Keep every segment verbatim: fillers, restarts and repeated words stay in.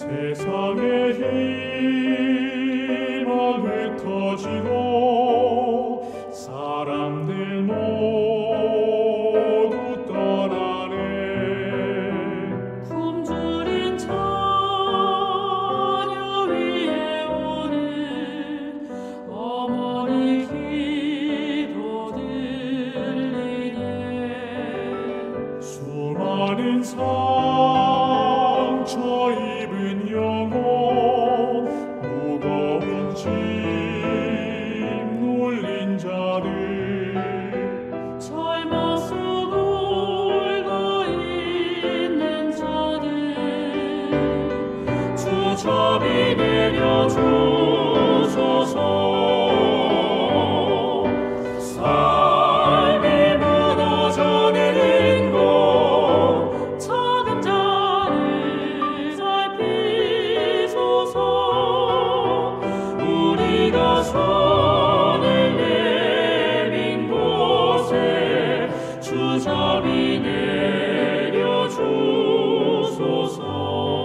세상의 희망 흩어지고 사람들 모두 떠나네. 굶주린 자녀 위에 오는 어머니 기도 들리네. 수많은 상처 입은 영혼 무거운 짐 눌린 자들 젊어서 울고 있는 자들 주접이 내려주소서. 삶이 무너져 내린 곳 작은 자를 살피소서. 우리가 손을 내민 곳에 주접이 내려주소서.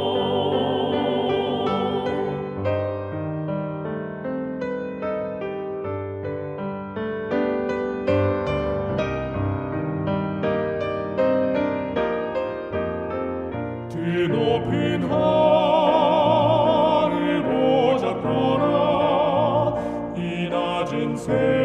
드높은 하늘 보잡거나 이 낮은 새